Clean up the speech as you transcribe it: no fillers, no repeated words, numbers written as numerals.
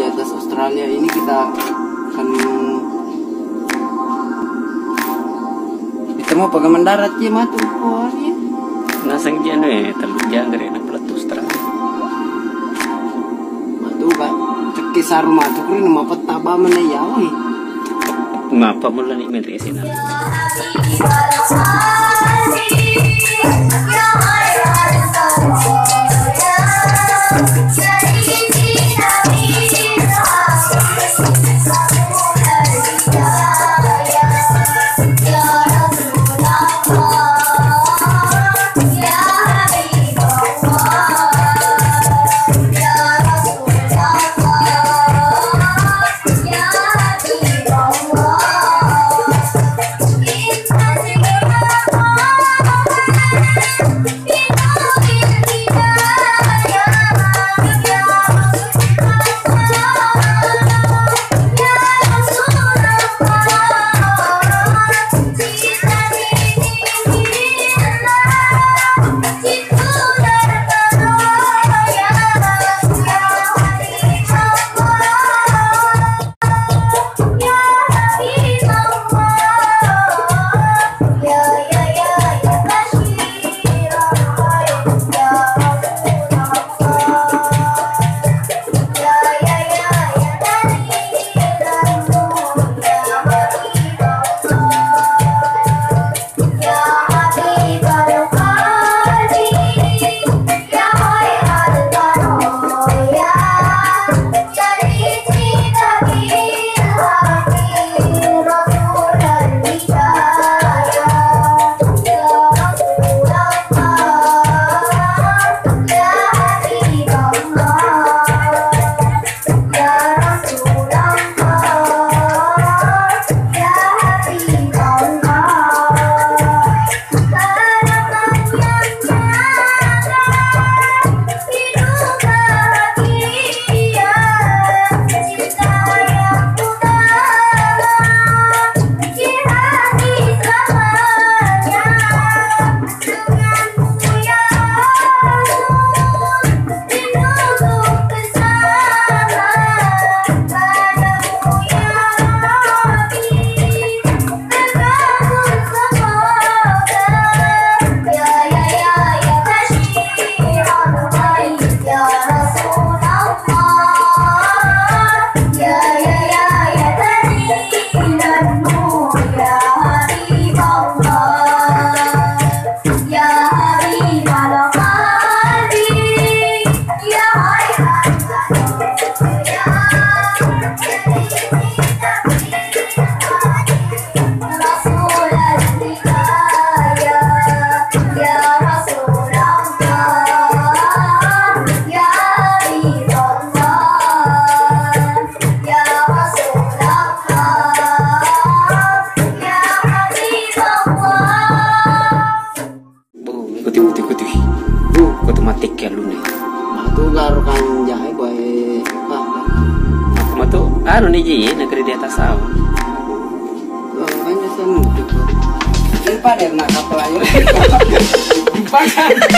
di atas Australia ini kita akan kita mau pakai mendarat ya matu ya. Nasang dyan talog dyan dari na plato Australia. Matu ba? Kisah rumah tu kini mapataba man na yaw eh. Mapa mo lang ni Resina. Otomatik ya lu nih. Matu garo kan jahe boy. Aku matu anu nih ji negeri di atas awan. Banyak sana. Ini pada nak kapal ayo.